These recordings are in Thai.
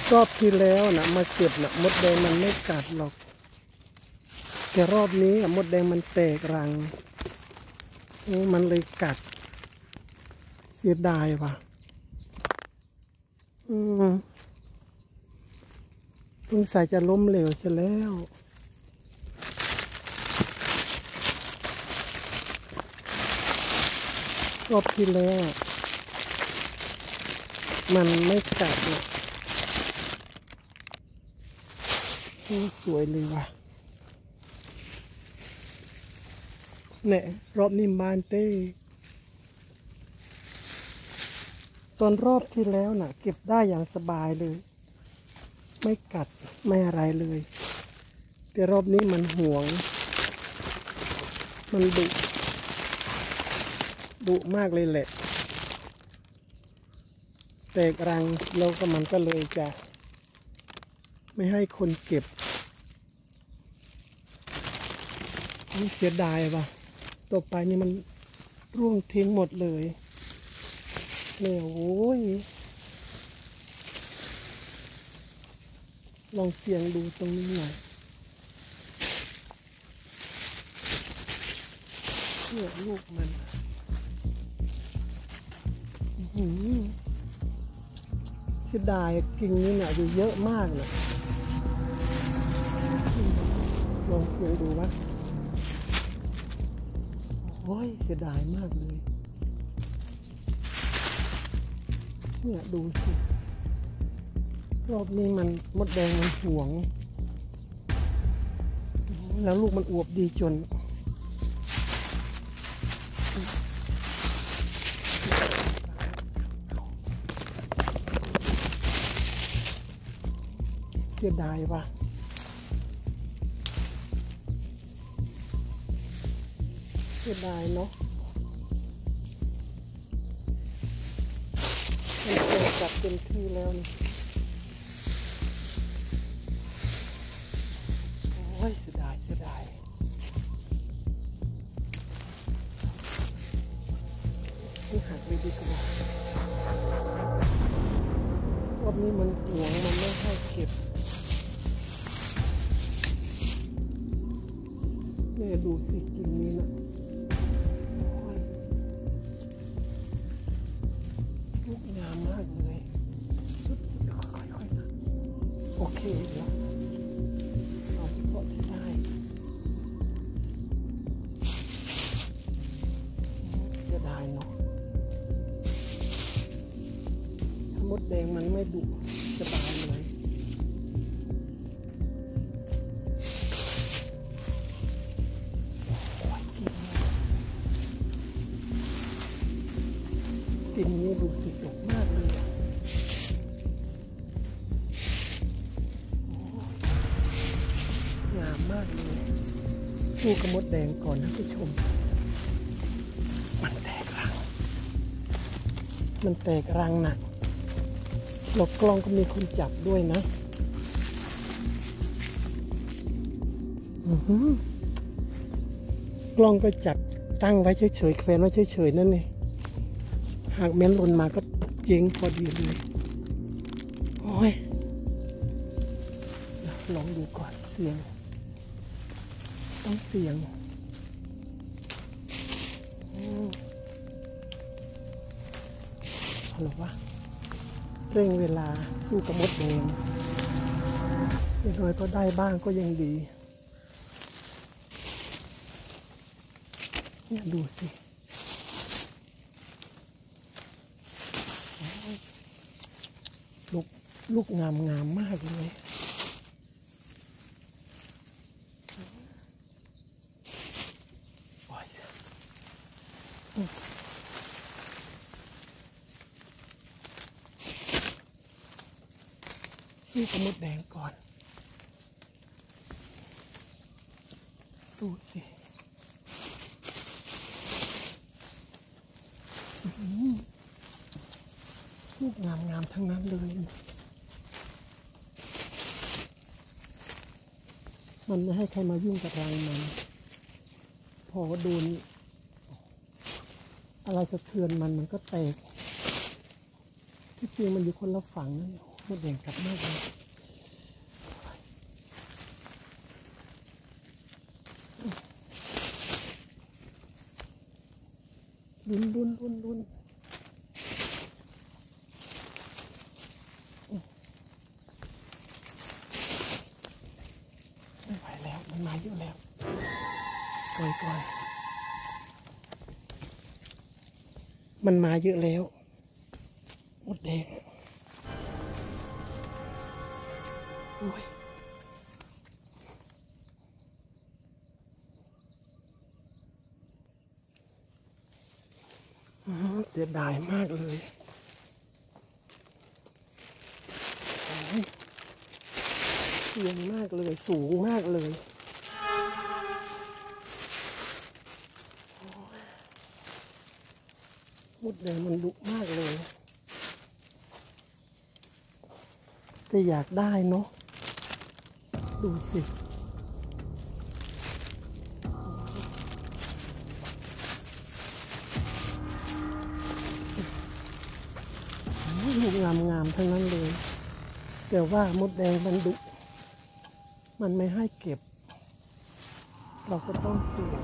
รอบที่แล้วนะมาเก็บนะมดแดงมันไม่กัดหรอกแต่รอบนี้มดแดงมันแตกรังมันเลยกัดเสียดายว่ะสงสัยจะล้มเหลวเสียแล้วรอบที่แล้วมันไม่กัดนะสวยเลยว่ะเนี่ยรอบนี้บานเต้ตอนรอบที่แล้วน่ะเก็บได้อย่างสบายเลยไม่กัดไม่อะไรเลยแต่รอบนี้มันห่วงมันดุมากเลยแหละแตกรังแล้วก็มันก็เลยจะไม่ให้คนเก็บเสียดายว่ะต่อไปนี่มันร่วงทิ้งหมดเลยเนี่ยโอ้ยลองเสี่ยงดูตรงนี้หน่อยเนี่ยลูกมันเสียดายกิ่งนี้เนี่ยอยู่เยอะมากนะลองเสี่ยงดูวะโอ้ยเสียดายมากเลยเนี่ยดูสิรอบนี้มันมดแดงมันห่วงแล้วลูกมันอวบดีจนเสียดายว่ะเสียดายเนาะมันเกิดจับเต็มที่แล้วนี่โอ้ยเสียดายนี่หักไปดีกว่ารอบนี้มันห่วงมันไม่ให้เก็บเนี่ยดูสิกิ่งนี้นะลูกงามมากเลยค่อยๆนะโอเคแล้วเอาไปเพาะที่ได้เสียดายเนาะถ้ามดแดงมันไม่ดุสบายเลยกิ่งนี้ดูสิดกมากเลยงามมากเลยสู้กับมดแดงก่อนนะผู้ชมมันแตกรังหนักหลบกล้องก็มีคนจับด้วยนะกล้องก็จับตั้งไว้เฉยๆแขวนไว้เฉยๆนั่นเองหากแม้นหล่นมาก็เจ๊งพอดีเลยโอ้ยลองดูก่อนเสียงต้องเสียงเอาหรอวะเร่งเวลาสู้กับมดแดงอย่างน้อยก็ได้บ้างก็ยังดีเนี่ยดูสิลูกงามมากเลยสู้กับมดแดงก่อนดูสิลูกงามทั้งนั้นเลยมันไม่ให้ใครมายุ่งกับรังมันพอโดนอะไรสะเทือนมันก็แตกที่จริงมันอยู่คนละฝั่งนั่นมดแดงกัดมากเลยลุ้นลุ้นลุ้นลุ้นไม่ไหวแล้วมันมาเยอะแล้วปล่อยก่อนมันมาเยอะแล้วมดแดงโอ้ยเสียดายมากเลยเสี่ยงมากเลยสูงมากเลยมดแดงมันดุมากเลยแต่อยากได้เนาะดูสิลูกงามๆทั้งนั้นเลยแต่ว่ามดแดงมันดุมันไม่ให้เก็บเราก็ต้องเสี่ยง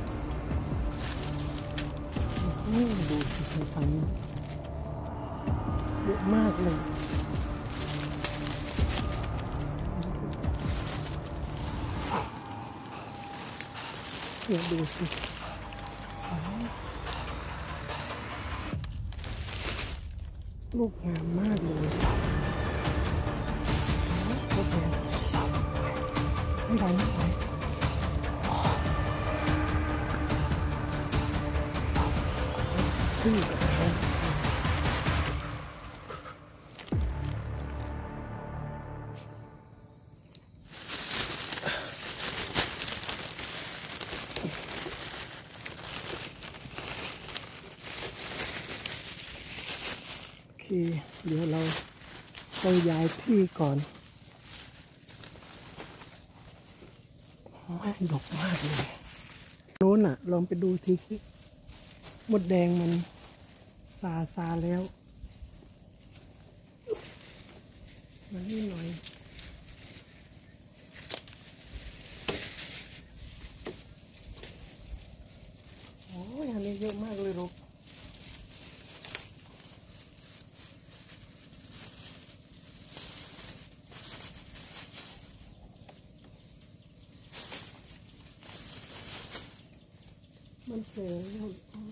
ดูสิฝั่งนี้เยอะมากเลยเดี๋ยวดูสิลูกงามมากเลยโอเคไม่ไหวไม่ไหวสู้กับเขาโอเคเดี๋ยวเราต้องย้ายที่ก่อนดกมากเลยโน้นอ่ะลองไปดูทีสิมดแดงมันซาแล้วมันนี่หน่อยโอ้ยอันนี้เยอะมากเลยลูกมันเสียแล้ว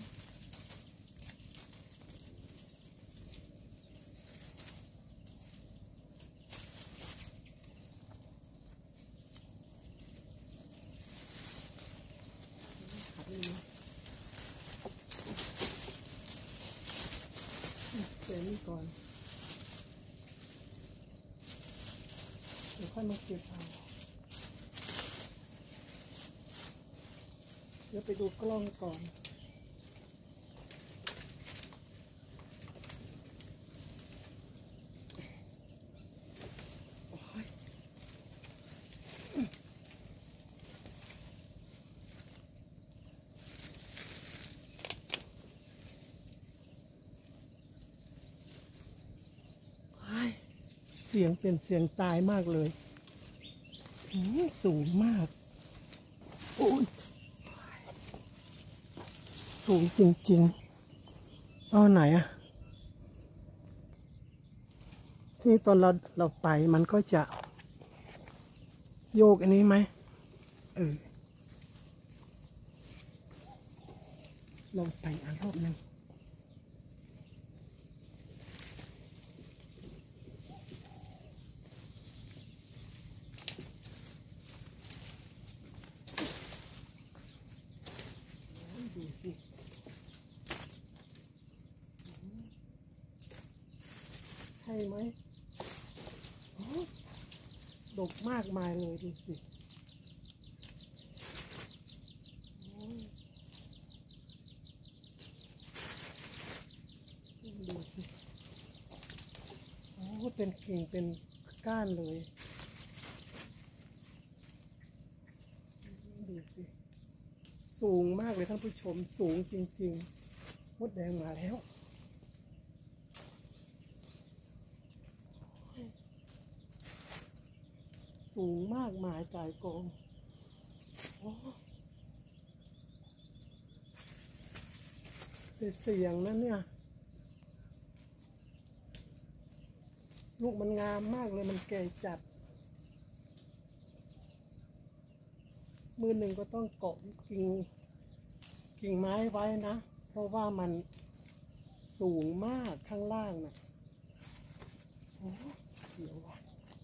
เดี๋ยวนี้ก่อนเดี๋ยวค่อยมาเก็บเอาเดี๋ยวไปดูกล้องก่อนเสียงเป็นเสียงตายมากเลยสูงมากโอ้ยสูงจริงๆเอาไหนอะที่ตอนเราไปมันก็จะโยกอันนี้ไหมลองไปอีกรอบนึงดูสิใช่ไหมดกมากมายเลยดูสิดูสิโอ้เป็นกิ่งเป็นก้านเลยดูสิสูงมากเลยท่านผู้ชมสูงจริงๆมดแดงมาแล้วสูงมากมายกายกองโอ้เสียงนะเนี่ยลูกมันงามมากเลยมันแก่จัดมือหนึ่งก็ต้องเกาะกิ่งไม้ไว้นะเพราะว่ามันสูงมากข้างล่างนะโอ้เดี๋ยวว่ะ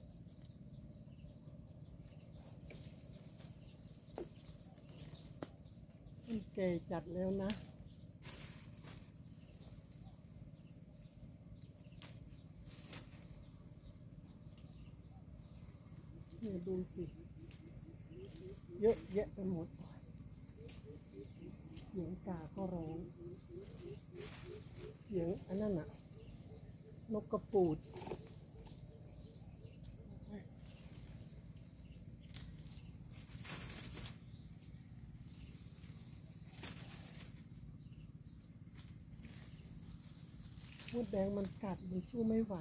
มันแก่จัดแล้วนะนี่ดูสิเยอะแยะไปหมดเสียงกาก็ร้องเสียงอันนั้นน่ะนกกระปูดมดแดงมันกัดมันสู้ไม่ไหว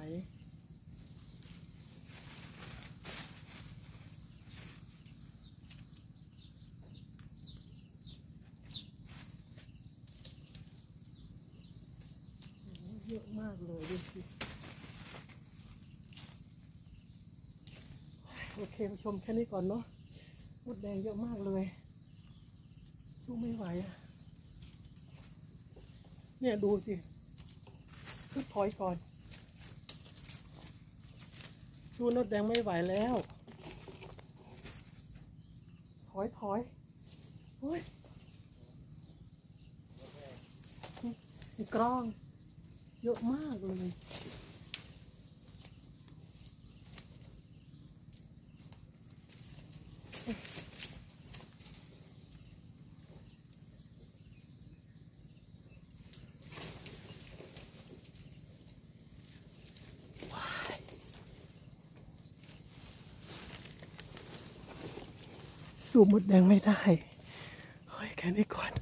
เยอะมากเลยดูสิโอเคผู้ชมแค่นี้ก่อนเนาะมดแดงเยอะมากเลยสู้ไม่ไหวอะเนี่ยดูสิคือถอยก่อนสู้มดแดงไม่ไหวแล้วถอยเฮ้ยมีกล้องเยอะมากเลยสู้มดแดงไม่ได้เฮ้ยแค่นี้ก่อน